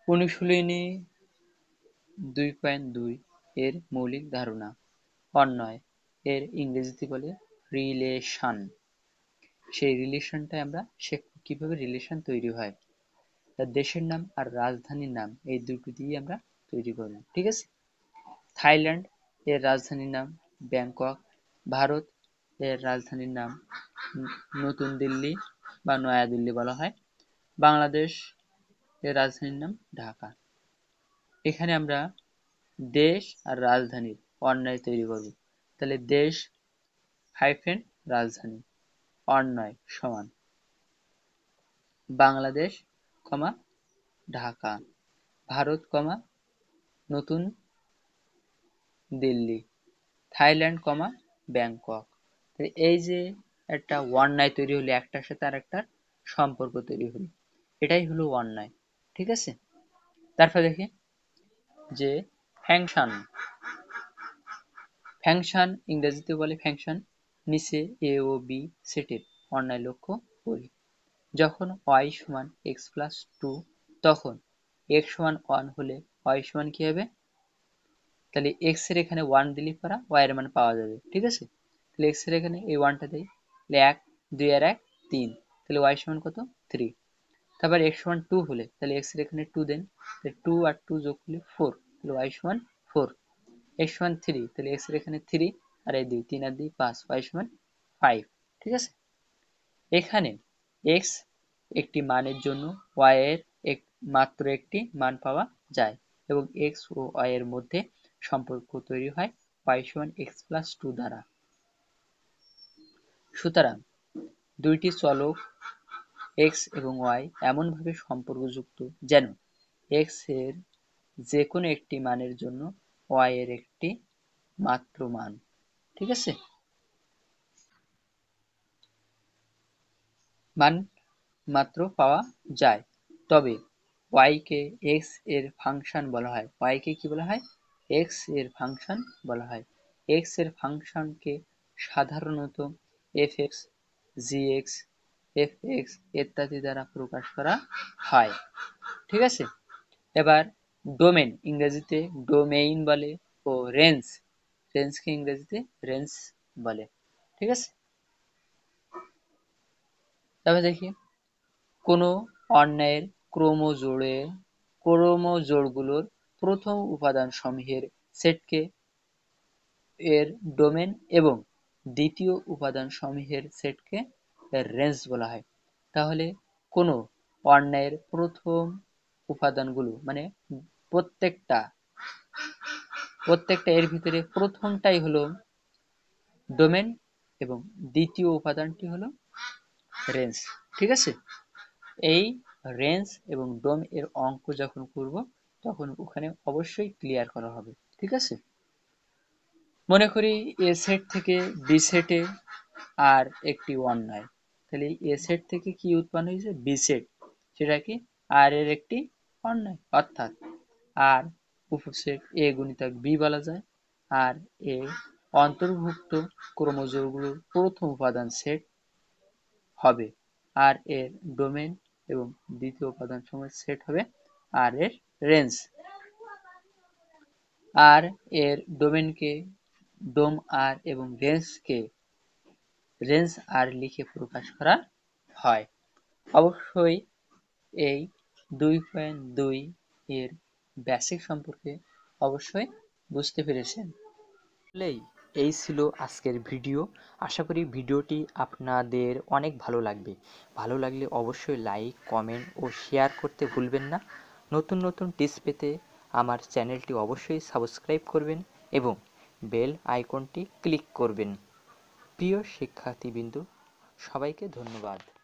অনুশীলনী 2.2 এর মৌলিক ধারণা। অন্বয় এর ইংরেজিতে বলে রিলেশন। সেই রিলেশনটাই আমরা শিখব, কিভাবে রিলেশন তৈরি হয়। দেশের নাম আর রাজধানীর নাম এই দুটো দিয়ে আমরা তৈরি করব, ঠিক আছে। থাইল্যান্ড এর রাজধানীর নাম ব্যাংকক। ভারত এর রাজধানীর নাম নতুন দিল্লি বা নয়াদিল্লি বলা হয়। বাংলাদেশ এর রাজধানীর নাম ঢাকা। এখানে আমরা দেশ আর রাজধানীর অন্বয় তৈরি করব। তাহলে দেশ হাইফেন রাজধানী অন্বয় সমান বাংলাদেশ কমা ঢাকা, ভারত কমা নতুন দিল্লি, থাইল্যান্ড কমা ব্যাংকক। এই যে একটা অন্যায় তৈরি হলো, একটার সাথে আর একটা সম্পর্ক তৈরি হলো, এটাই হলো অন্যায়, ঠিক আছে। তারপর দেখি যে ফ্যাংশন। ফ্যাংশন ইংরেজিতে বলে ফাংশন। নিচে এ ও বি সেটের অন্যায় লক্ষ্য করি। যখন y সমান x প্লাস 2 তখন x সমান 1 হলে y সমান কি হবে, তাহলে x এর এখানে 1 দিলে পরা y এর মান পাওয়া যাবে, ঠিক আছে। তাহলে x এর এখানে এই 1টা দেই, তাহলে 1 2 আর 1 3, তাহলে y সমান কত 3। তারপর x সমান 2 হলে তাহলে x এর এখানে 2 দেন, তাহলে 2 আর 2 যোগ করলে 4, তাহলে y সমান 4। x সমান 3, তাহলে x এর এখানে 3 আর এই 2, 3 আর 2 5, y সমান 5, ঠিক আছে। এখানে x একটি মানের জন্য y এর মাত্র একটি মান পাওয়া যায় এবং x ও y এর মধ্যে সম্পর্ক তৈরি হয় y সমান x প্লাস 2 দ্বারা। সুতরাং দুইটি চলক x এবং y এমনভাবে সম্পর্কযুক্ত যেন x এর যে কোনো একটি মানের জন্য y এর একটি মাত্র মান, ঠিক আছে, মান মাত্র পাওয়া যায়। তবে y কে x এর ফাংশন বলা হয়। y কে কি বলা হয়? x এর ফাংশন বলা হয়। x এর ফাংশনকে সাধারণত fx, gx, fx ইত্যাদি দ্বারা প্রকাশ করা হয়, ঠিক আছে। এবার ডোমেন ইংরেজিতে ডোমেইন বলে ও রেঞ্জ, রেঞ্জকে ইংরেজিতে রেঞ্জ বলে, ঠিক আছে। তবে দেখি কোনো অন্যায়ের ক্রোমোজোড়গুলোর প্রথম উপাদান সমূহের সেটকে এর ডোমেন এবং দ্বিতীয় উপাদান সমূহের সেটকে এর রেঞ্জ বলা হয়। তাহলে কোনো অন্যায়ের প্রথম উপাদানগুলো মানে প্রত্যেকটা এর ভিতরে প্রথমটাই হলো ডোমেন এবং দ্বিতীয় উপাদানটি হলো রেঞ্জ, ঠিক আছে। এই রেঞ্জ এবং ডোম এর অঙ্ক যখন করব তখন ওখানে অবশ্যই ক্লিয়ার করা হবে, ঠিক আছে। মনে করি এ সেট থেকে বি সেটে আর একটি অন্যায়, তাহলে এ সেট থেকে কি উৎপন্ন হয়েছে, বি সেট, সেটা কি আর এর একটি অন্যায়, অর্থাৎ আর উপসেট এ গুণিতক বি বলা যায়। আর এ অন্তর্ভুক্ত ক্রোমোজোমগুলোর প্রথম উপাদান সেট হবে আর এর ডোমেন এবং দ্বিতীয় উপাদান সমূহের সেট হবে আর এর রেঞ্জ। আর এর ডোমেনকে ডোম আর এবং রেঞ্জকে রেঞ্জ আর লিখে প্রকাশ করা হয়। অবশ্যই এই 2.2 এর বেসিক সম্পর্কে অবশ্যই বুঝতে পেরেছেন। এই ছিল আজকের ভিডিও। আশা করি ভিডিওটি আপনাদের অনেক ভালো লাগবে। ভালো লাগলে অবশ্যই লাইক, কমেন্ট ও শেয়ার করতে ভুলবেন না। নতুন নতুন টিপস পেতে আমার চ্যানেলটি অবশ্যই সাবস্ক্রাইব করবেন এবং বেল আইকনটি ক্লিক করবেন। প্রিয় শিক্ষার্থীবৃন্দ, সবাইকে ধন্যবাদ।